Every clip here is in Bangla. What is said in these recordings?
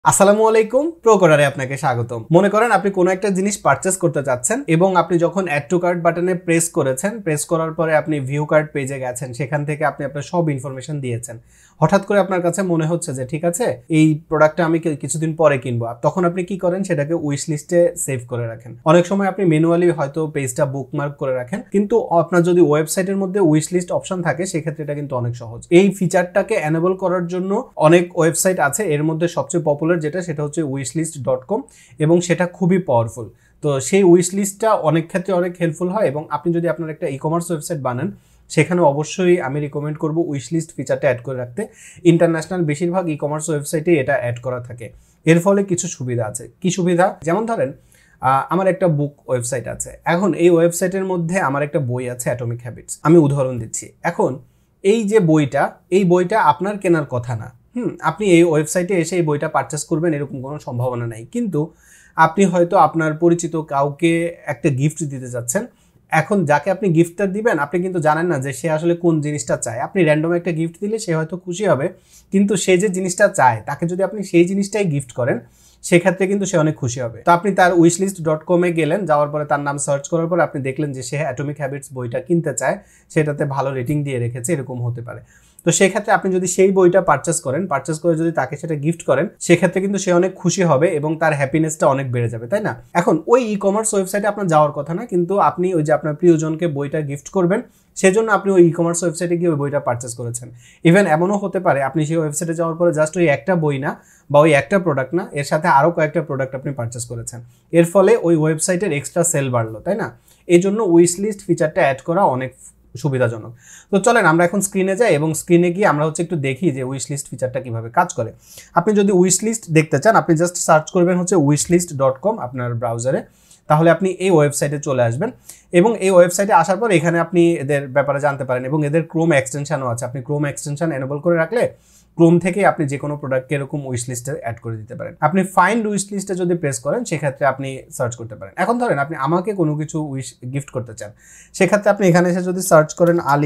আসসালামু আলাইকুম প্রোকোডারে আপনাকে স্বাগতম। মনে করেন আপনি কোনো একটা জিনিস পারচেজ করতে চাচ্ছেন এবং আপনি যখন অ্যাড টু কার্ট বাটনে প্রেস করেছেন, প্রেস করার পরে আপনি ভিউ কার্ট পেজে গেছেেন, সেখান থেকে আপনি আপনার সব ইনফরমেশন দিয়েছেন। হঠাৎ করে আপনার কাছে মনে হচ্ছে যে ঠিক আছে এই প্রোডাক্টটা আমি কিছুদিন পরে কিনবো, তখন আপনি কি করেন সেটাকে উইশ লিস্টে সেভ করে রাখেন। অনেক সময় আপনি ম্যানুয়ালি হয়তো পেজটা বুকমার্ক করে রাখেন, কিন্তু আপনার যদি ওয়েবসাইটের মধ্যে উইশ লিস্ট অপশন থাকে সেক্ষেত্রে এটা কিন্তু অনেক সহজ। এই ফিচারটাকে এনেবল করার জন্য অনেক ওয়েবসাইট আছে, এর মধ্যে সবচেয়ে পপুলার সেটা হচ্ছে wishlist.com এবং সেটা খুবই পাওয়ারফুল। তো সেই উইশ লিস্টটা অনেক ক্ষেত্রে অনেক হেল্পফুল হয় এবং আপনি যদি আপনার একটা ই-কমার্স ওয়েবসাইট বানান সেখানে অবশ্যই আমি রিকমেন্ড করব উইশ লিস্ট ফিচারটা অ্যাড করে রাখতে। ইন্টারন্যাশনাল বেশিরভাগ ই-কমার্স ওয়েবসাইটে এটা অ্যাড করা থাকে। এর ফলে কিছু সুবিধা আছে। কি সুবিধা? যেমন ধরেন আমার একটা বুক ওয়েবসাইট আছে, এখন এই ওয়েবসাইটের মধ্যে আমার একটা বই আছে অ্যাটমিক হ্যাবিটস। আমি উদাহরণ দিচ্ছি। এখন এই যে বইটা, এই বইটা আপনার কেনার কথা না, আপনি এই ওয়েবসাইটে এসে এই বইটা পারচেস করবেন এরকম কোনো সম্ভাবনা নাই, কিন্তু আপনি হয়তো আপনার পরিচিত কাউকে একটা গিফট দিতে যাচ্ছেন। এখন যাকে আপনি গিফটটা দিবেন আপনি কিন্তু জানেন না যে সে আসলে কোন জিনিসটা চায়। আপনি র্যান্ডম একটা গিফট দিলে সে হয়তো খুশি হবে, কিন্তু সে যে জিনিসটা চায় তাকে যদি আপনি সেই জিনিসটাই গিফট করেন সেক্ষেত্রে কিন্তু সে অনেক খুশি হবে। তো আপনি তার wishlist.com-এ গেলেন, যাওয়ার পরে তার নাম সার্চ করার পরে আপনি দেখলেন যে সে অ্যাটমিক হ্যাবিটস বইটা কিনতে চায়, সেটাতে ভালো রেটিং দিয়ে রেখেছে, এরকম হতে পারে। তো সেক্ষেত্রে আপনি যদি সেই বইটা পারচেস করেন, পারচেস করে যদি তাকে সেটা গিফট করেন সেক্ষেত্রে কিন্তু সে অনেক খুশি হবে এবং তার হ্যাপিনেসটা অনেক বেড়ে যাবে, তাই না? এখন ওই ই-কমার্স ওয়েবসাইটে আপনার যাওয়ার কথা না, কিন্তু আপনি ওই যে আপনার প্রিয়জনকে বইটা গিফট করবেন সেজন্য আপনি ওই ই-কমার্স ওয়েবসাইটে গিয়ে ওই বইটা পারচেস করেছেন। ইভেন এমনও হতে পারে আপনি সেই ওয়েবসাইটে যাওয়ার পরে জাস্ট ওই একটা বই না বা ওই একটা প্রোডাক্ট না, এর সাথে আরও কয়েকটা প্রোডাক্ট আপনি পারচেস করেছেন। এর ফলে ওই ওয়েবসাইটের এক্সট্রা সেল বাড়লো, তাই না? এই জন্য উইশ লিস্ট ফিচারটা অ্যাড করা অনেক সুবিধাজনক। তো চলেন আমরা এখন স্ক্রিনে যাই এবং স্ক্রিনে গিয়ে আমরা একটু দেখি যে উইশ লিস্ট ফিচারটা কিভাবে কাজ করে। আপনি যদি উইশ লিস্ট দেখতে চান আপনি জাস্ট সার্চ করবেন wishlist.com আপনার ব্রাউজারে, তাহলে আপনি এই ওয়েবসাইটে চলে আসবেন এবং এই ওয়েবসাইটে আসার পর এখানে আপনি এদের ব্যাপারে জানতে পারেন এবং এদের ক্রোম এক্সটেনশনও আছে। আপনি ক্রোম এক্সটেনশন এনেবল করে রাখলে ক্রোম থেকে আপনি যে কোনো প্রোডাক্টকে এরকম উইশ লিস্টে অ্যাড করে দিতে পারেন। আপনি ফাইন্ড উইশ লিস্টে যদি প্রেস করেন সেক্ষেত্রে আপনি সার্চ করতে পারেন। এখন ধরেন আপনি আমাকে কোনো কিছু গিফট করতে চান, সেক্ষেত্রে আপনি এখানে এসে যদি সার্চ করেন আলী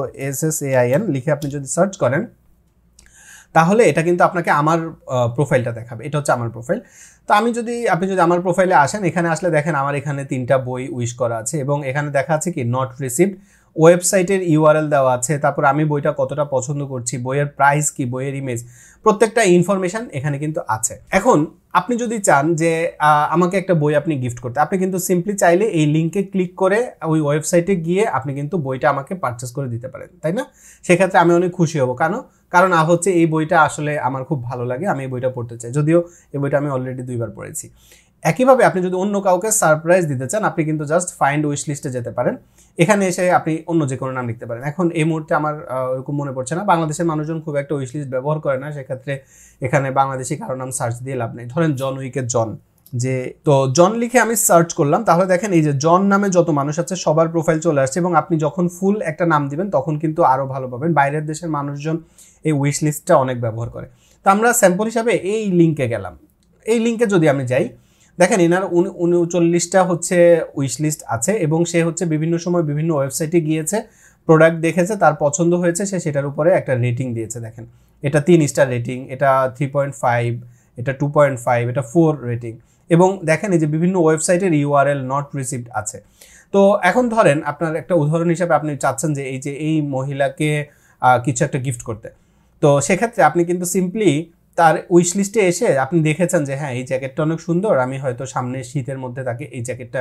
HOSSAIN লিখে আপনি যদি সার্চ করেন তাহলে এটা কিন্তু আপনাকে আমার প্রোফাইলটা দেখাবে। এটা হচ্ছে আমার প্রোফাইল। তো আপনি যদি আমার প্রোফাইলে আসেন, এখানে আসলে দেখেন আমার এখানে 3টা বই উইশ করা আছে এবং এখানে দেখা আছে কি নট রিসিভড, ওয়েবসাইটের URL দেওয়া আছে, তারপর আমি বইটা কতটা পছন্দ করছি, বইয়ের প্রাইস কি, বইয়ের ইমেজ, প্রত্যেকটা ইনফরমেশন এখানে কিন্তু আছে। এখন আপনি যদি চান যে আমাকে একটা বই আপনি গিফট করতে, আপনি কিন্তু সিম্পলি চাইলে এই লিঙ্কে ক্লিক করে ওই ওয়েবসাইটে গিয়ে আপনি কিন্তু বইটা আমাকে পারচেস করে দিতে পারেন, তাই না? সেক্ষেত্রে আমি অনেক খুশি হব। কারণ হচ্ছে এই বইটা আসলে আমার খুব ভালো লাগে, আমি এই বইটা পড়তে চাই, যদিও এই বইটা আমি অলরেডি 2বার পড়েছি। একইভাবে আপনি যদি অন্য কাউকে সারপ্রাইজ দিতে চান আপনি কিন্তু জাস্ট ফাইন্ড উইশ লিস্টে যেতে পারেন, এখানে এসে আপনি অন্য যে কোনো নাম লিখতে পারেন। এখন এই মুহূর্তে আমার ওরকম মনে পড়ছে না, বাংলাদেশের মানুষজন খুব একটা উইশ লিস্ট ব্যবহার করে না, সেক্ষেত্রে এখানে বাংলাদেশি কারো নাম সার্চ দিয়ে লাভ নেই। ধরেন জন উইকের জন, যে তো জন লিখে আমি সার্চ করলাম, তাহলে দেখেন এই যে জন নামে যত মানুষ আছে সবার প্রোফাইল চলে আসছে এবং আপনি যখন ফুল একটা নাম দিবেন তখন কিন্তু আরও ভালো পাবেন। বাইরের দেশের মানুষজন এই উইশ লিস্টটা অনেক ব্যবহার করে। তো আমরা স্যাম্পল হিসাবে এই লিঙ্কে গেলাম। এই লিঙ্কে যদি আমি যাই, দেখেন এনার 39টা হচ্ছে উইশ লিস্ট আছে এবং সে হচ্ছে বিভিন্ন সময় বিভিন্ন ওয়েবসাইটে গিয়েছে, প্রোডাক্ট দেখেছে, তার পছন্দ হয়েছে, সে সেটার উপরে একটা রেটিং দিয়েছে। দেখেন এটা 3 স্টার রেটিং, এটা 3.5, এটা 2.5, এটা 4 রেটিং এবং দেখেন এই যে বিভিন্ন ওয়েবসাইটের URL নট রিসিভড আছে। তো এখন ধরেন আপনার একটা উদাহরণ হিসাবে আপনি চাচ্ছেন যে এই মহিলাকে কিছু একটা গিফট করতে, তো সেক্ষেত্রে আপনি কিন্তু সিম্পলি তার উইশ লিস্টে এসে আপনি দেখেছেন যে হ্যাঁ এই জ্যাকেটটা অনেক সুন্দর, আমি হয়তো সামনে শীতের মধ্যে তাকে এই জ্যাকেটটা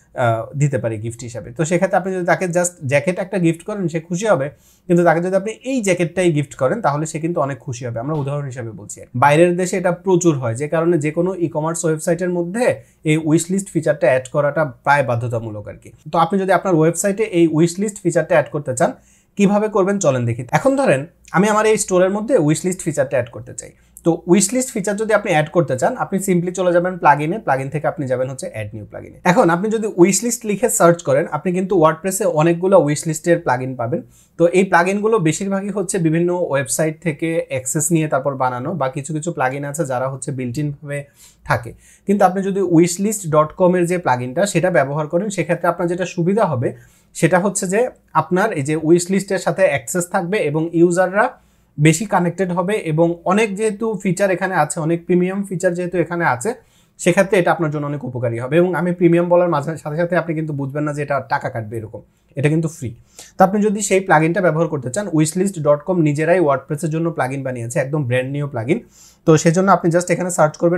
দিতে পারি গিফট হিসাবে। তো সেক্ষেত্রে আপনি যদি তাকে জাস্ট জ্যাকেট একটা গিফট করেন সে খুশি হবে, কিন্তু তাকে যদি আপনি এই জ্যাকেটটাই গিফট করেন তাহলে সে কিন্তু অনেক খুশি হবে। আমরা উদাহরণ হিসাবে বলছি, বাইরের দেশে এটা প্রচুর হয়, যে কারণে যে কোনো ই-কমার্স ওয়েবসাইটের মধ্যে এই উইশ লিস্ট ফিচারটা অ্যাড করাটা প্রায় বাধ্যতামূলক আর কি। তো আপনি যদি আপনার ওয়েবসাইটে এই উইশ লিস্ট ফিচারটা অ্যাড করতে চান কিভাবে করবেন চলেন দেখি। এখন ধরেন আমি আমার এই স্টোরের মধ্যে উইশ লিস্ট ফিচারটা অ্যাড করতে চাই। তো উইশ লিস্ট ফিচার যদি আপনি অ্যাড করতে চান আপনি সিম্পলি চলে যাবেন প্লাগইনে, প্লাগইন থেকে আপনি যাবেন হচ্ছে অ্যাড নিউ প্লাগইনে। এখন আপনি যদি উইশ লিস্ট লিখে সার্চ করেন আপনি কিন্তু ওয়ার্ডপ্রেসে অনেকগুলো উইশ লিস্টের প্লাগইন পাবেন। তো এই প্লাগইনগুলো বেশিরভাগই হচ্ছে বিভিন্ন ওয়েবসাইট থেকে অ্যাক্সেস নিয়ে তারপর বানানো, বা কিছু কিছু প্লাগইন আছে যারা হচ্ছে বিল্ট ইন ভাবে থাকে। কিন্তু আপনি যদি wishlist.com এর যে প্লাগইনটা সেটা ব্যবহার করেন সেক্ষেত্রে আপনার যেটা সুবিধা হবে সেটা হচ্ছে যে আপনার এই যে উইশ লিস্টের সাথে অ্যাক্সেস থাকবে এবং ইউজাররা বেশি কানেক্টেড হবে এবং অনেক যেহেতু ফিচার এখানে আছে, অনেক প্রিমিয়াম ফিচার যেহেতু এখানে আছে, সেক্ষেত্রে এটা আপনার জন্য অনেক উপকারী হবে। এবং আমি প্রিমিয়াম বলার সাথে সাথে আপনি কিন্তু বুঝবেন না যে এটা টাকা কাটবে এরকম, এটা কিন্তু ফ্রি। তো আপনি যদি সেই প্লাগইনটা ব্যবহার করতে চান, wishlist.com নিজেরাই ওয়ার্ডপ্রেসের জন্য প্লাগইন বানিয়েছে, একদম ব্র্যান্ড নিউ প্লাগইন। তো সেজন্য আপনি জাস্ট এখানে সার্চ করবেন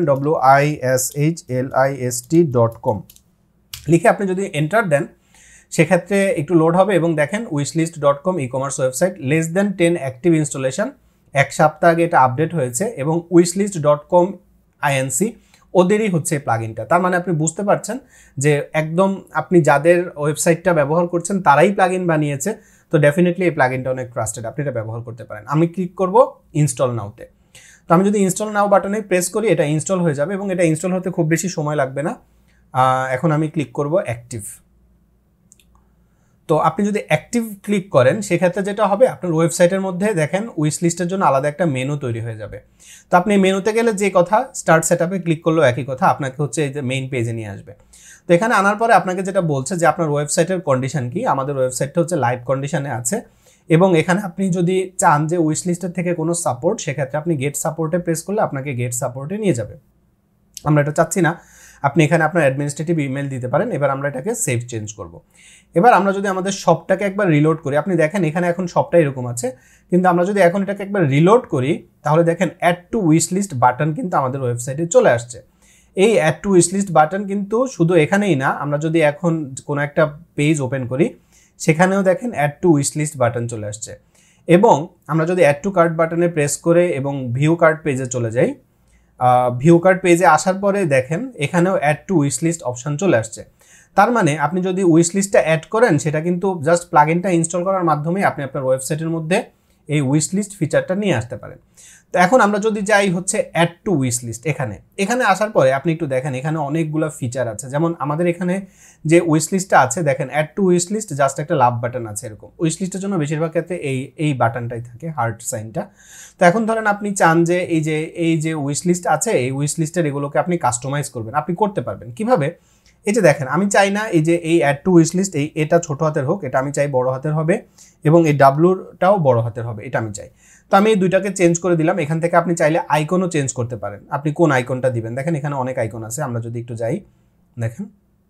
wishlist.com লিখে আপনি যদি এন্টার দেন, সেক্ষেত্রে একটু লোড হবে এবং দেখেন wishlist.com e-commerce website, less than 10 active installation, 1 সপ্তাহ আগে এটা আপডেট হয়েছে এবং wishlist.com inc ওদেরই হচ্ছে প্লাগইনটা। তার মানে আপনি বুঝতে পারছেন যে একদম আপনি যাদের ওয়েবসাইটটা ব্যবহার করছেন তারাই প্লাগইন বানিয়েছে। তো ডেফিনেটলি এই প্লাগইনটা অনেক ট্রাস্টেড, আপনি এটা ব্যবহার করতে পারেন। আমি ক্লিক করব ইনস্টল নাওতে। তো আমি যদি ইনস্টল নাও বাটনে প্রেস করি, এটা ইনস্টল হয়ে যাবে এবং এটা ইনস্টল হতে খুব বেশি সময় লাগবে না। এখন আমি ক্লিক করব অ্যাক্টিভ। তো আপনি যদি অ্যাক্টিভ ক্লিক করেন, সেক্ষেত্রে যেটা হবে আপনার ওয়েবসাইটের মধ্যে দেখেন উইশলিস্টের জন্য আলাদা একটা মেনু তৈরি হয়ে যাবে। তো আপনি মেনুতে গেলে যে কথা, স্টার্ট সেটআপে ক্লিক করলেও একই কথা, আপনাকে হচ্ছে এই যে মেইন পেজে নিয়ে আসবে। তো এখানে আনার পরে আপনাকে যেটা বলছে যে আপনার ওয়েবসাইটের কন্ডিশন কি। আমাদের ওয়েবসাইটটা হচ্ছে লাইভ কন্ডিশনে আছে এবং এখানে আপনি যদি চান যে উইশলিস্টের থেকে কোনো সাপোর্ট, সেক্ষেত্রে আপনি গেট সাপোর্টে প্রেস করলে আপনাকে গেট সাপোর্টে নিয়ে যাবে। আমরা এটা চাচ্ছি না, আপনি এখানে আপনার অ্যাডমিনিস্ট্রেটিভ ইমেল দিতে পারেন। এবার আমরা এটাকে সেভ চেঞ্জ করব। এবার আমরা যদি আমাদের শপটাকে একবার রিলোড করি, আপনি দেখেন এখানে এখন শপটা এরকম আছে, কিন্তু আমরা যদি এখন এটাকে একবার রিলোড করি, তাহলে দেখেন অ্যাড টু উইশলিস্ট বাটন কিন্তু আমাদের ওয়েবসাইটে চলে আসছে। এই অ্যাড টু উইশলিস্ট বাটন কিন্তু শুধু এখানেই না, আমরা যদি এখন কোনো একটা পেজ ওপেন করি, সেখানেও দেখেন অ্যাড টু উইশলিস্ট বাটন চলে আসছে। এবং আমরা যদি অ্যাড টু কার্ট বাটনে প্রেস করে এবং ভিউ কার্ট পেজে চলে যাই, ভিউ কার্ট পেজে আসার পরে দেখেন এখানেও অ্যাড টু উইশলিস্ট অপশন চলে আসছে। তার মানে আপনি যদি উইশলিস্টটা অ্যাড করেন, সেটা কিন্তু জাস্ট প্লাগইনটা ইনস্টল করার মাধ্যমে আপনি আপনার ওয়েবসাইটের মধ্যে এই উইশলিস্ট ফিচারটা নিয়ে আসতে পারেন। তো এখন আমরা যদি যাই হচ্ছে অ্যাড টু উইশলিস্ট, এখানে আসার পরে আপনি একটু দেখেন এখানে অনেকগুলো ফিচার আছে। যেমন আমাদের এখানে যে উইশলিস্টটা আছে, দেখেন অ্যাড টু উইশলিস্ট জাস্ট একটা লাভ বাটন আছে এরকম। উইশলিস্টের জন্য বেশিরভাগ ক্ষেত্রে এই বাটনটাই থাকে, হার্ট সাইনটা। তো এখন ধরেন আপনি চান যে এই যে উইশলিস্ট আছে, এই উইশলিস্টের এগুলোকে আপনি কাস্টমাইজ করবেন। আপনি করতে পারবেন কিভাবে? এই যে দেখেন, আমি চাই না এই যে এই অ্যাড টু উইশলিস্ট এটা ছোট হাতের হোক, এটা আমি চাই বড় হাতের হবে এবং এই ডাব্লুটাও বড় হাতের হবে, এটা আমি চাই। তো আমি এই দুইটাকে চেঞ্জ করে দিলাম। এখান থেকে আপনি চাইলে আইকনও চেঞ্জ করতে পারেন, আপনি কোন আইকনটা দিবেন। দেখেন এখানে অনেক আইকন আছে, আমরা যদি একটু যাই দেখেন,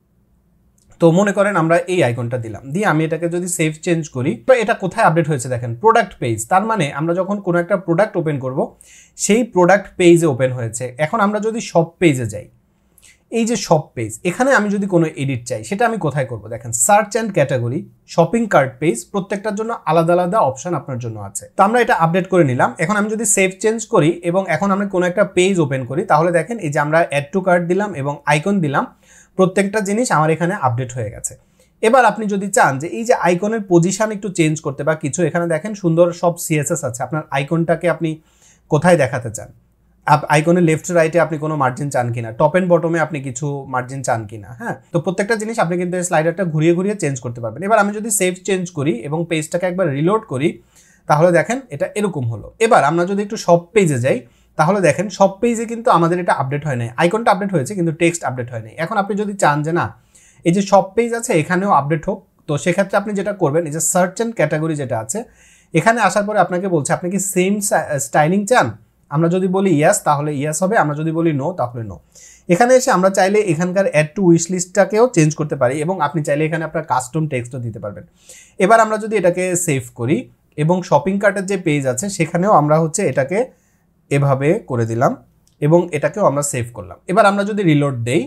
তো মনে করেন আমরা এই আইকনটা দিলাম, দিয়ে আমি এটাকে যদি সেভ চেঞ্জ করি, তো এটা কোথায় আপডেট হয়েছে দেখেন, প্রোডাক্ট পেজ। তার মানে আমরা যখন কোনো একটা প্রোডাক্ট ওপেন করব, সেই প্রোডাক্ট পেজে ওপেন হয়েছে। এখন আমরা যদি শপ পেজে যাই, এই যে শপ পেজ, এখানে আমি যদি কোনো এডিট চাই, সেটা আমি কোথায় করব? দেখেন search and category, shopping cart page, প্রত্যেকটার জন্য আলাদা আলাদা অপশন আপনার জন্য আছে। তো আমরা এটা আপডেট করে নিলাম। এখন আমি যদি সেভ চেঞ্জ করি এবং এখন আমরা কোনো একটা পেজ ওপেন করি, তাহলে দেখেন এই যে আমরা অ্যাড টু কার্ট দিলাম এবং আইকন দিলাম, প্রত্যেকটা জিনিস আমার এখানে আপডেট হয়ে গেছে। এবার আপনি যদি চান যে এই যে আইকনের পজিশন একটু চেঞ্জ করতে বা কিছু, এখানে দেখেন সুন্দর সব সিএসএস আছে। আপনার আইকনটাকে আপনি কোথায় দেখাতে চান, আইকনের লেফট রাইটে আপনি কোনো মার্জিন চান কিনা, টপ এন্ড বটমে আপনি কিছু মার্জিন চান কিনা, হ্যাঁ। তো প্রত্যেকটা জিনিস আপনি কিন্তু এই স্লাইডারটা ঘুরিয়ে ঘুরিয়ে চেঞ্জ করতে পারবেন। এবার আমি যদি সেভ চেঞ্জ করি এবং পেজটাকে একবার রিলোড করি, তাহলে দেখেন এটা এরকম হলো। এবার আমরা যদি একটু শপ পেজে যাই, তাহলে দেখেন শপ পেজে কিন্তু আমাদের এটা আপডেট হয় নাই, আইকনটা আপডেট হয়েছে কিন্তু টেক্সট আপডেট হয় নাই। এখন আপনি যদি চান যে না, এই যে শপ পেজ আছে এখানেও আপডেট হোক, তো সেক্ষেত্রে আপনি যেটা করবেন, এই যে সার্চ অ্যান্ড ক্যাটাগরি যেটা আছে, এখানে আসার পরে আপনাকে বলছে আপনি কি সেম স্টাইলিং চান। আমরা যদি বলি ইয়েস, তাহলে ইয়েস হবে, আমরা যদি বলি নো, তাহলে নো। এখানে এসে আমরা চাইলে এখানকার অ্যাড টু উইশ লিস্টটাকেও চেঞ্জ করতে পারি এবং আপনি চাইলে এখানে আপনার কাস্টম টেক্সটও দিতে পারবেন। এবার আমরা যদি এটাকে সেভ করি এবং শপিং কার্টের যে পেজ আছে সেখানেও আমরা হচ্ছে এটাকে এভাবে করে দিলাম এবং এটাকেও আমরা সেভ করলাম। এবার আমরা যদি রিলোড দেই,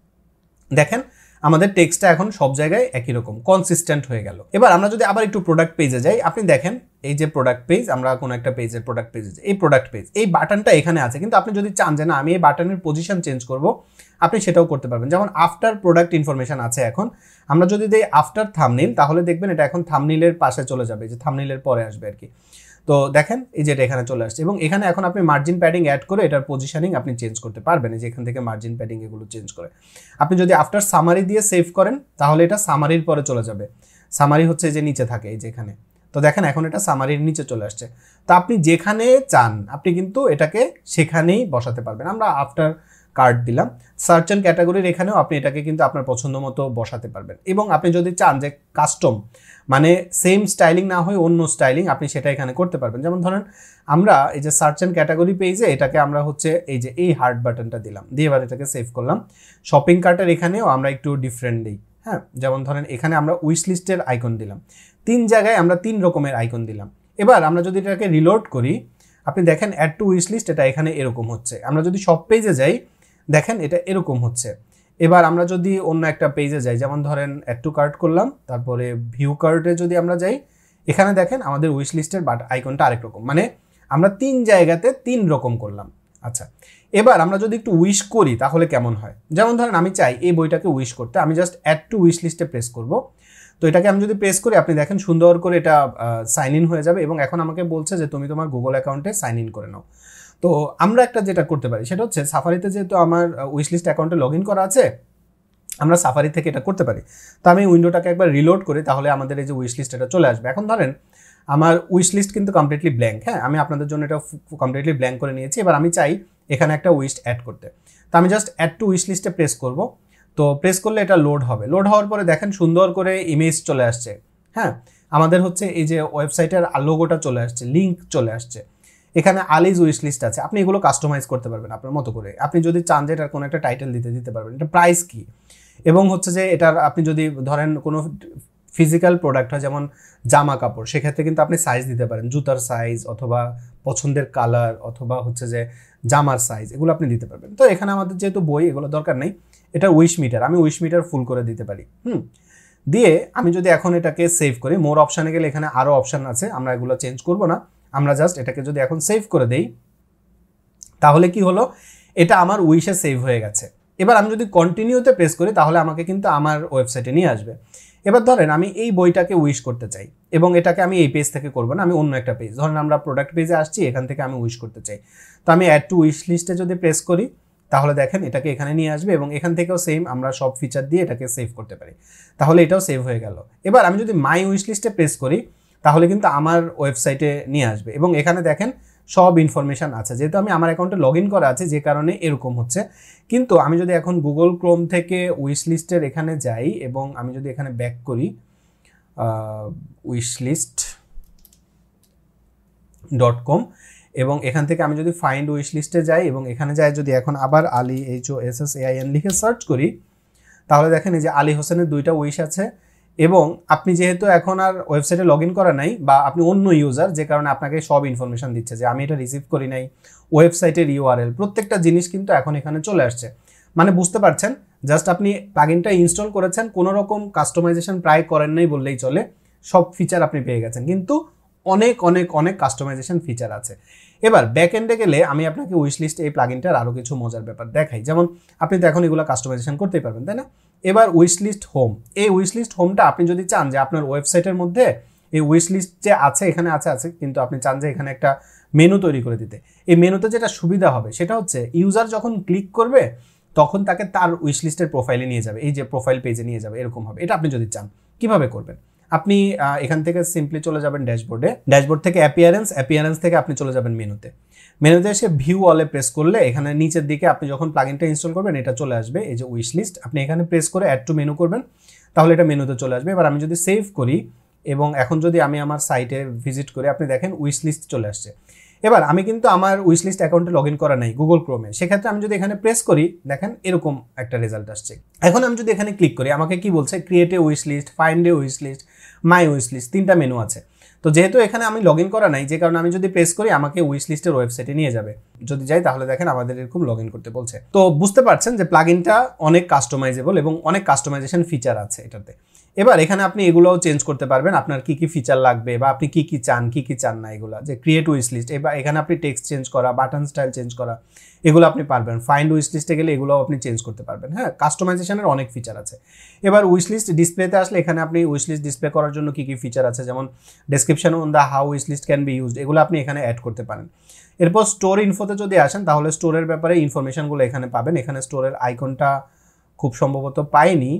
দেখেন আমাদের টেক্সটটা এখন সব জায়গায় একই রকম কনসিস্টেন্ট হয়ে গেল। এবার আমরা যদি আবার একটু প্রোডাক্ট পেজে যাই, আপনি দেখেন এই যে প্রোডাক্ট পেজ, আমরা কোনো একটা পেজের প্রোডাক্ট পেজে, এই প্রোডাক্ট পেজ, এই বাটনটা এখানে আছে, কিন্তু আপনি যদি চান যে না আমি এই বাটনের পজিশন চেঞ্জ করব, আপনি সেটাও করতে পারবেন। যেমন আফটার প্রোডাক্ট ইনফরমেশন আছে, এখন আমরা যদি দিই আফটার থাম্বনেইল, তাহলে দেখবেন এটা এখন থাম্বনেইলের পাশে চলে যাবে, যে থাম্বনেইলের পরে আসবে আর কি। তো দেখেন এই যে এটা এখানে চলে আসছে এবং এখানে এখন আপনি মার্জিন প্যাডিং অ্যাড করে এটার পজিশনিং আপনি চেঞ্জ করতে পারবেন, যে এখান থেকে মার্জিন প্যাডিং এগুলো চেঞ্জ করে। আপনি যদি আফটার সামারি দিয়ে সেভ করেন, তাহলে এটা সামারির পরে চলে যাবে। সামারি হচ্ছে যে নিচে থাকে এই যে এখানে, তো দেখেন এখন এটা সামারির নিচে চলে আসছে। তো আপনি যেখানে চান আপনি কিন্তু এটাকে সেখানেই বসাতে পারবেন। আমরা আফটার কার্ট দিলাম, সার্চ অ্যান্ড ক্যাটাগরির এখানেও আপনি এটাকে কিন্তু আপনার পছন্দ মতো বসাতে পারবেন। এবং আপনি যদি চান যে কাস্টম মানে সেম স্টাইলিং না হয়ে অন্য স্টাইলিং, আপনি সেটা এখানে করতে পারবেন। যেমন ধরেন আমরা এই যে সার্চ অ্যান্ড ক্যাটাগরি পেজে এটাকে আমরা হচ্ছে এই যে এই হার্ট বাটনটা দিলাম, দিয়ে এবার এটাকে সেভ করলাম। শপিং কার্টের এখানেও আমরা একটু ডিফারেন্ট দিই, হ্যাঁ, যেমন ধরেন এখানে আমরা উইশ লিস্টের আইকন দিলাম, 3 জায়গায় আমরা 3 রকমের আইকন দিলাম। এবার আমরা যদি এটাকে রিলোড করি, আপনি দেখেন অ্যাড টু উইশ লিস্ট, এটা এখানে এরকম হচ্ছে। আমরা যদি সব পেজে যাই দেখেন এটা এরকম হচ্ছে। এবার আমরা যদি অন্য একটা পেজে যাই, যেমন ধরেন অ্যাড টু কার্ট করলাম, তারপরে ভিউ কার্টে যদি আমরা যাই, এখানে দেখেন আমাদের উইশ লিস্টের আইকনটা আরেক রকম, মানে আমরা 3 জায়গাতে 3 রকম করলাম। আচ্ছা, এবার আমরা যদি একটু উইশ করি তাহলে কেমন হয়? যেমন ধরেন আমি চাই এই বইটাকে উইশ করতে, আমি জাস্ট অ্যাড টু উইশ লিস্টে প্রেস করব। তো এটাকে আমি যদি প্রেস করি, আপনি দেখেন সুন্দর করে এটা সাইন ইন হয়ে যাবে এবং এখন আমাকে বলছে যে তুমি তোমার গুগল অ্যাকাউন্টে সাইন ইন করে নাও। তো আমরা একটা যেটা করতে পারি সেটা হচ্ছে সাফারিতে যেহেতু আমার উইশলিস্ট অ্যাকাউন্টে লগ ইন করা আছে, আমরা সাফারি থেকে এটা করতে পারি। তো আমি উইন্ডোটাকে একবার রিলোড করি, তাহলে আমাদের এই যে উইশলিস্ট এটা চলে আসবে। এখন ধরেন আমার উইশলিস্ট কিন্তু কমপ্লিটলি ব্ল্যাঙ্ক, হ্যাঁ, আমি আপনাদের জন্য এটা কমপ্লিটলি ব্ল্যাঙ্ক করে নিয়েছি। এবার আমি চাই এখানে একটা উইশ অ্যাড করতে, তো আমি জাস্ট অ্যাড টু উইশ লিস্টে প্রেস করব। তো প্রেস করলে এটা লোড হবে, লোড হওয়ার পরে দেখেন সুন্দর করে ইমেজ চলে আসছে, হ্যাঁ, আমাদের হচ্ছে এই যে ওয়েবসাইটের লোগোটা চলে আসছে, লিঙ্ক চলে আসছে, এখানে আলিজ উইশ লিস্ট আছে। আপনি এগুলো কাস্টমাইজ করতে পারবেন আপনার মতো করে। আপনি যদি চান যে এটার কোনো একটা টাইটেল দিতে পারবেন, এটা প্রাইস কি, এবং হচ্ছে যে এটার আপনি যদি ধরেন কোনো ফিজিক্যাল প্রোডাক্ট হয় যেমন জামা কাপড়, সেক্ষেত্রে কিন্তু আপনি সাইজ দিতে পারেন, জুতার সাইজ অথবা পছন্দের কালার অথবা হচ্ছে যে জামার সাইজ, এগুলো আপনি দিতে পারবেন। তো এখানে আমাদের যেহেতু বই, এগুলো দরকার নেই। এটা উইশ মিটার, আমি উইশ মিটার ফুল করে দিতে পারি। দিয়ে আমি যদি এখন এটাকে সেভ করি, মোর অপশানে গেলে এখানে আরও অপশান আছে, আমরা এগুলো চেঞ্জ করব না। আমরা জাস্ট এটাকে যদি এখন সেভ করে দেই, তাহলে কি হলো, এটা আমার উইশে সেভ হয়ে গেছে। এবার আমি যদি কন্টিনিউতে প্রেস করি তাহলে আমাকে কিন্তু আমার ওয়েবসাইটে নিয়ে আসবে। এবার ধরেন আমি এই বইটাকে উইশ করতে চাই এবং এটাকে আমি এই পেজ থেকে করবো না, আমি অন্য একটা পেজ, ধরেন আমরা প্রোডাক্ট পেজে আসছি, এখান থেকে আমি উইশ করতে চাই। তো আমি অ্যাড টু উইশ লিস্টে যদি প্রেস করি তাহলে দেখেন এটাকে এখানে নিয়ে আসবে এবং এখান থেকেও সেম আমরা সব ফিচার দিয়ে এটাকে সেভ করতে পারি, তাহলে এটাও সেভ হয়ে গেল। এবার আমি যদি মাই উইশ লিস্টে প্রেস করি তাহলে কিন্তু আমার ওয়েবসাইটে নিয়ে আসবে এবং এখানে দেখেন সব ইনফরমেশান আছে। যেহেতু আমি আমার অ্যাকাউন্টে লগ ইন করা আছে যে কারণে এরকম হচ্ছে। কিন্তু আমি যদি এখন গুগল ক্রোম থেকে উইশ লিস্টের এখানে যাই এবং আমি যদি এখানে ব্যাক করি wishlist.com এবং এখান থেকে আমি যদি ফাইন্ড উইশ লিস্টে যাই এবং এখানে যাই যদি এখন আবার আলী HOSSAIN লিখে সার্চ করি, তাহলে দেখেন এই যে আলী হোসেনের 2টা উইশ আছে। এবং আপনি যেহেতু এখন আর ওয়েবসাইটে লগ ইন করা নাই বা আপনি অন্য ইউজার, যে কারণে আপনাকে সব ইনফরমেশন দিচ্ছে যে আমি এটা রিসিভ করি নাই, ওয়েবসাইটের URL প্রত্যেকটা জিনিস কিন্তু এখন এখানে চলে আসছে। মানে বুঝতে পারছেন, জাস্ট আপনি প্লাগইনটা ইনস্টল করেছেন, কোনো রকম কাস্টমাইজেশন প্রায় করেন নাই বললেই চলে, সব ফিচার আপনি পেয়ে গেছেন, কিন্তু অনেক অনেক অনেক কাস্টমাইজেশন ফিচার আছে। এবার ব্যাক এন্ডে গেলে আমি আপনাকে উইশ লিস্ট এই প্লাগইনটার আরও কিছু মজার ব্যাপার দেখাই। যেমন আপনি তো এখন এগুলো কাস্টমাইজেশন করতেই পারবেন, তাই না? এবার উইশলিস্ট হোম, এই উইশলিস্ট হোমটা আপনি যদি চান যে আপনার ওয়েবসাইটের মধ্যে এই উইশলিস্ট যে আছে এখানে আছে কিন্তু আপনি চান যে এখানে একটা মেনু তৈরি করে দিতে, এই মেনুতে যেটা সুবিধা হবে সেটা হচ্ছে ইউজার যখন ক্লিক করবে তখন তাকে তার উইশলিস্টের প্রোফাইলে নিয়ে যাবে, এই যে প্রোফাইল পেজে নিয়ে যাবে, এরকম হবে। এটা আপনি যদি চান কিভাবে করবেন, আপনি এখান থেকে সিম্পলি চলে যাবেন ড্যাশবোর্ডে, ড্যাশবোর্ড থেকে অ্যাপিয়ারেন্স থেকে আপনি চলে যাবেন মেনুতে এসে ভিউ অলে প্রেস করলে এখানে নিচের দিকে আপনি যখন প্লাগইনটা ইনস্টল করবেন এটা চলে আসবে, এই যে উইশ লিস্ট, আপনি এখানে প্রেস করে অ্যাড টু মেনু করবেন, তাহলে এটা মেনুতে চলে আসবে। এবার আমি যদি সেভ করি এবং এখন যদি আমি আমার সাইটে ভিজিট করি, আপনি দেখেন উইশ লিস্ট চলে আসছে। এবার আমি কিন্তু আমার উইশ লিস্ট অ্যাকাউন্টে লগ ইন করা নাই গুগল ক্রোমে, সেক্ষেত্রে আমি যদি এখানে প্রেস করি দেখেন এরকম একটা রেজাল্ট আসছে। এখন আমি যদি এখানে ক্লিক করি আমাকে কি বলছে, create a wish list, find a wish list, my wish list, 3টা মেনু আছে। তো যেহেতু এখানে আমি লগ ইন করা নাই যে কারণে আমি যদি প্রেস করি আমাকে উইশ লিস্টের ওয়েবসাইটে নিয়ে যাবে, যদি যাই তাহলে দেখেন আমাদের এরকম লগ ইন করতে বলছে। তো বুঝতে পারছেন যে প্লাগইনটা অনেক কাস্টমাইজেবল এবং অনেক কাস্টমাইজেশন ফিচার আছে এটাতে। এবার এখানে আপনি এগুলোও চেঞ্জ করতে পারবেন, আপনার কি কি ফিচার লাগবে বা আপনি কি কি চান না, এগুলো যে ক্রিয়েট উইশ লিস্ট, এবার এখানে আপনি টেক্সট চেঞ্জ করা, বাটন স্টাইল চেঞ্জ করা, এগুলো আপনি পারবেন। ফাইন্ড উইশ লিস্টে গেলে এগুলোও আপনি চেঞ্জ করতে পারবেন। হ্যাঁ, কাস্টমাইজেশনের অনেক ফিচার আছে। এবার উইশ লিস্ট ডিসপ্লেতে আসলে এখানে আপনি উইশ লিস্ট ডিসপ্লে করার জন্য কি কি ফিচার আছে, যেমন description on the how wish list can be used, এগুলো আপনি এখানে অ্যাড করতে পারেন। এরপর স্টোর ইনফোতে যদি আসেন তাহলে স্টোরের ব্যাপারে ইনফরমেশনগুলো এখানে পাবেন। এখানে স্টোরের আইকনটা খুব সম্ভবত পাইনি,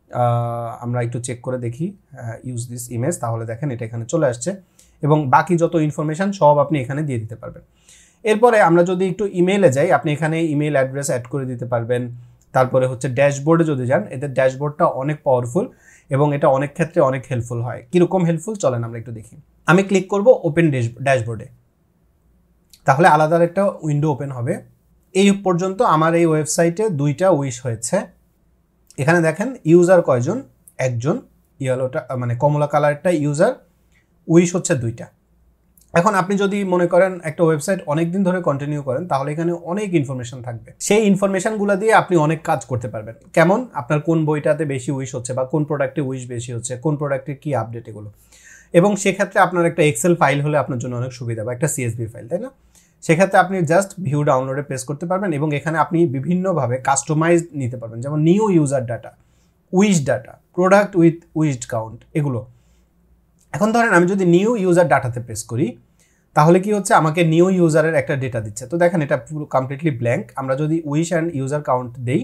আমরা একটু চেক করে দেখি ইউজ দিস ইমেজ, তাহলে দেখেন এটা এখানে চলে আসছে এবং বাকি যত ইনফরমেশন সব আপনি এখানে দিয়ে দিতে পারবেন। এরপরে আমরা যদি একটু ইমেইলে যাই, আপনি এখানে ইমেইল অ্যাড্রেস অ্যাড করে দিতে পারবেন। তারপরে হচ্ছে ড্যাশবোর্ডে যদি যান, এদের ড্যাশবোর্ডটা অনেক পাওয়ারফুল এবং এটা অনেক ক্ষেত্রে অনেক হেল্পফুল হয়। কীরকম হেল্পফুল চলেন আমরা একটু দেখি। আমি ক্লিক করব ওপেন ড্যাশবোর্ডে, তাহলে আলাদা একটা উইন্ডো ওপেন হবে। এই পর্যন্ত আমার এই ওয়েবসাইটে 2টা উইশ হয়েছে। এখানে দেখেন ইউজার কয়জন, একজন, ইয়েলোটা মানে কমলা কালারটা ইউজার, উইশ হচ্ছে 2টা। এখন আপনি যদি মনে করেন একটা ওয়েবসাইট অনেক দিন ধরে কন্টিনিউ করেন, তাহলে এখানে অনেক ইনফরমেশন থাকবে। সেই ইনফরমেশনগুলো দিয়ে আপনি অনেক কাজ করতে পারবেন। কেমন, আপনার কোন বইটাতে বেশি উইশ হচ্ছে বা কোন প্রোডাক্টে উইশ বেশি হচ্ছে, কোন প্রোডাক্টের কি আপডেট, এগুলো। এবং সেক্ষেত্রে আপনার একটা এক্সেল ফাইল হলে আপনার জন্য অনেক সুবিধা, বা একটা CSV ফাইল, তাই না? সেক্ষেত্রে আপনি জাস্ট ভিউ ডাউনলোডে প্রেস করতে পারবেন এবং এখানে আপনি বিভিন্নভাবে কাস্টমাইজ নিতে পারবেন, যেমন new user data, wish data, product with wished count, এগুলো। এখন ধরেন আমি যদি নিউ ইউজার ডাটাতে প্রেস করি, তাহলে কি হচ্ছে, আমাকে নিউ ইউজারের একটা ডেটা দিচ্ছে। তো দেখেন এটা পুরো কমপ্লিটলি ব্ল্যাঙ্ক। আমরা যদি উইশ অ্যান্ড ইউজার কাউন্ট দেই,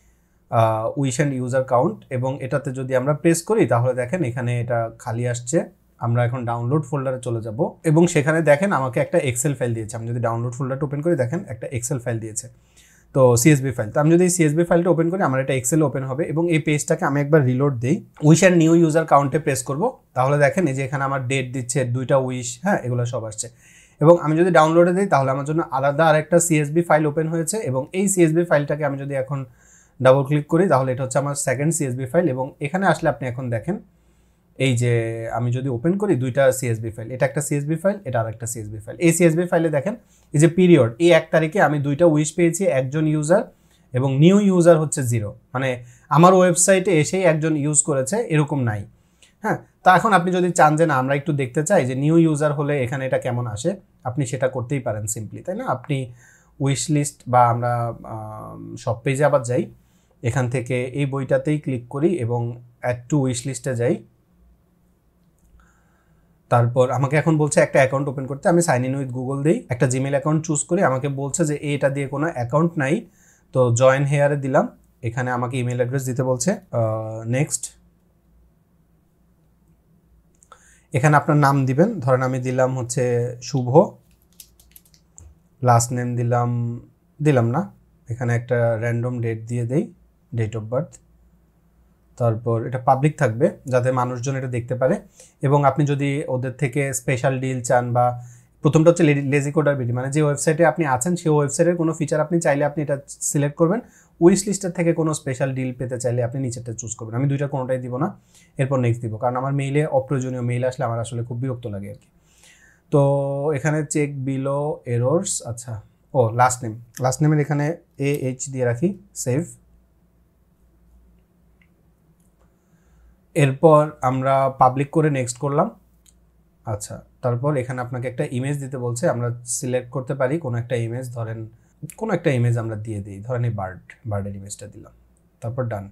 উইশ অ্যান্ড ইউজার কাউন্ট, এবং এটাতে যদি আমরা প্রেস করি, তাহলে দেখেন এখানে এটা খালি আসছে। আমরা এখন ডাউনলোড ফোল্ডারে চলে যাব এবং সেখানে দেখেন আমাকে একটা এক্সেল ফাইল দিয়েছে। আমি যদি ডাউনলোড ফোল্ডারটা ওপেন করি, দেখেন একটা এক্সেল ফাইল দিয়েছে, তো CSV ফাইল। তো আমি যদি এই CSV ফাইলটা ওপেন করি, আমার এটা এক্সেল ওপেন হবে এবং এই পেজটাকে আমি একবার রিলোড দিই, উইশ অ্যান্ড নিউ ইউজার কাউন্টে প্রেস করব, তাহলে দেখেন এই যে এখানে আমার ডেট দিচ্ছে, 2টা উইশ, হ্যাঁ, এগুলো সব আসছে। এবং আমি যদি ডাউনলোডে দিই, তাহলে আমার জন্য আলাদা আরেকটা CSV ফাইল ওপেন হয়েছে এবং এই CSV ফাইলটাকে আমি যদি এখন ডাবল ক্লিক করি, তাহলে এটা হচ্ছে আমার সেকেন্ড CSV ফাইল। এবং এখানে আসলে আপনি এখন দেখেন, এই যে আমি যদি ওপেন করি, 2টা CSV ফাইল, এটা একটা CSV ফাইল, এটা আরেকটা CSV ফাইল। এই CSV ফাইলে দেখেন এই যে পিরিয়ড, এই 1 তারিখে আমি 2টা উইশ পেয়েছি, একজন ইউজার এবং নিউ ইউজার হচ্ছে 0, মানে আমার ওয়েবসাইটে এসেই একজন ইউজ করেছে এরকম নাই। হ্যাঁ, তা এখন আপনি যদি চান যে না আমরা একটু দেখতে চাই যে নিউ ইউজার হলে এখানে এটা কেমন আসে, আপনি সেটা করতেই পারেন সিম্পলি, তাই না? আপনি উইশ লিস্ট বা আমরা সব পেজে আবার যাই, এখান থেকে এই বইটাতেই ক্লিক করি এবং অ্যাড টু উইশ লিস্টে যাই। তারপর আমাকে এখন বলছে একটা অ্যাকাউন্ট ওপেন করতে, আমি সাইন ইন উইথ গুগল দিই, একটা জিমেল অ্যাকাউন্ট চুজ করি। আমাকে বলছে যে এটা দিয়ে কোনো অ্যাকাউন্ট নাই, তো জয়েন হেয়ারে দিলাম। এখানে আমাকে ইমেল অ্যাড্রেস দিতে বলছে, নেক্সট। এখানে আপনার নাম দিবেন, ধরেন আমি দিলাম হচ্ছে শুভ, লাস্ট নেম দিলাম না, এখানে একটা র্যান্ডম ডেট দিয়ে দেই, ডেট অফ বার্থ। তারপর এটা পাবলিক থাকবে যাতে মানুষজন এটা দেখতে পারে। এবং আপনি যদি ওদের থেকে স্পেশাল ডিল চান, বা প্রথমটা হচ্ছে লেজি কোডার মানে যে ওয়েবসাইটে আপনি আছেন সেই ওয়েবসাইটের কোনো ফিচার আপনি চাইলে আপনি এটা সিলেক্ট করবেন। উইশ লিস্টের থেকে কোনো স্পেশাল ডিল পেতে চাইলে আপনি নিচেরটা চুজ করবেন। আমি 2টার কোনোটাই দিব না, এরপর নেক্সট দিব, কারণ আমার মেইলে অপ্রয়োজনীয় মেইল আসলে আমার আসলে খুব বিরক্ত লাগে আর কি। তো এখানে চেক বিলো এরর্স, আচ্ছা, ও লাস্ট নেমের এখানে AH দিয়ে রাখি, সেভ। এরপর আমরা পাবলিক করে নেক্সট করলাম। আচ্ছা, তারপর এখানে আপনাকে একটা ইমেজ দিতে বলছে, আমরা সিলেক্ট করতে পারি কোনো একটা ইমেজ, ধরেন কোনো একটা ইমেজ আমরা দিয়ে দিই, ধরেন এই বার্ডের ইমেজটা দিলাম, তারপর ডান।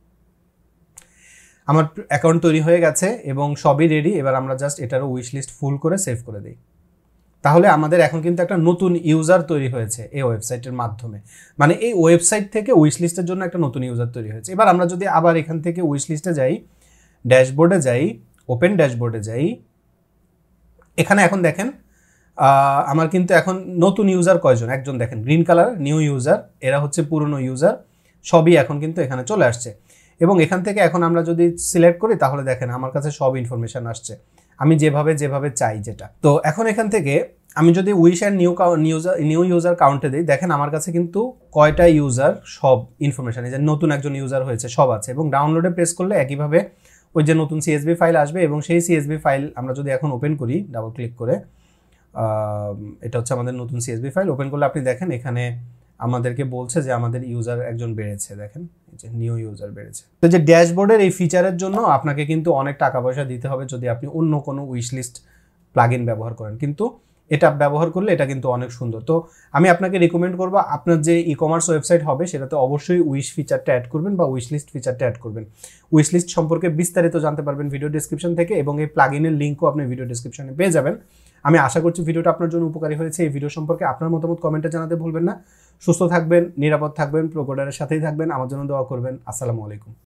আমার অ্যাকাউন্ট তৈরি হয়ে গেছে এবং সবই রেডি। এবার আমরা জাস্ট এটারও উইশ লিস্ট ফুল করে সেভ করে দিই। তাহলে আমাদের এখন কিন্তু একটা নতুন ইউজার তৈরি হয়েছে এই ওয়েবসাইটের মাধ্যমে, মানে এই ওয়েবসাইট থেকে উইশ লিস্টের জন্য একটা নতুন ইউজার তৈরি হয়েছে। এবার আমরা যদি আবার এখান থেকে উইশ লিস্টে যাই, ড্যাশবোর্ডে যাই, ওপেন ড্যাশবোর্ডে যাই, এখানে এখন দেখেন আমার কিন্তু এখন নতুন ইউজার কয়জন, একজন, দেখেন গ্রিন কালার নিউ ইউজার, এরা হচ্ছে পুরনো ইউজার, সবই এখন কিন্তু এখানে চলে আসছে। এবং এখান থেকে এখন আমরা যদি সিলেক্ট করি, তাহলে দেখেন আমার কাছে সব ইনফরমেশন আসছে আমি যেভাবে চাই যেটা। তো এখন এখান থেকে আমি যদি উইশ অ্যান্ড নিউ ইউজার কাউন্টে দিই, দেখেন আমার কাছে কিন্তু কয়টা ইউজার সব ইনফরমেশন, এই যে নতুন একজন ইউজার হয়েছে সব আছে। এবং ডাউনলোডে প্রেস করলে একইভাবে ওই যে নতুন CSV ফাইল আসবে এবং সেই CSV ফাইল আমরা যদি এখন ওপেন করি ডাবল ক্লিক করে, এটা হচ্ছে আমাদের নতুন CSV ফাইল। ওপেন করলে আপনি দেখেন এখানে আমাদেরকে বলছে যে আমাদের ইউজার একজন বেড়েছে, দেখেন এই যে নিউ ইউজার বেড়েছে। তো যে ড্যাশবোর্ডের এই ফিচারের জন্য আপনাকে কিন্তু অনেক টাকা পয়সা দিতে হবে যদি আপনি অন্য কোনো উইশ লিস্ট প্লাগইন ব্যবহার করেন, কিন্তু এটা ব্যবহার করলে এটা কিন্তু অনেক সুন্দর। তো আমি আপনাকে রিকমেন্ড করবো আপনার যে ই-কমার্স ওয়েবসাইট হবে সেটাতে অবশ্যই উইশ ফিচারটা অ্যাড করবেন বা উইশ লিস্ট ফিচারটা অ্যাড করবেন। উইশ লিস্ট সম্পর্কে বিস্তারিত জানতে পারবেন ভিডিও ডেসক্রিপশন থেকে, এবং এই প্লাগইনের লিঙ্কও আপনি ভিডিও ডেসক্রিপশনে পেয়ে যাবেন। আমি আশা করছি ভিডিওটা আপনার জন্য উপকারী হয়েছে। এই ভিডিও সম্পর্কে আপনার মতামত কমেন্টে জানাতে ভুলবেন না। সুস্থ থাকবেন, নিরাপদ থাকবেন, প্রোকোডারের সাথেই থাকবেন, আমার জন্য দোয়া করবেন। আসসালামু আলাইকুম।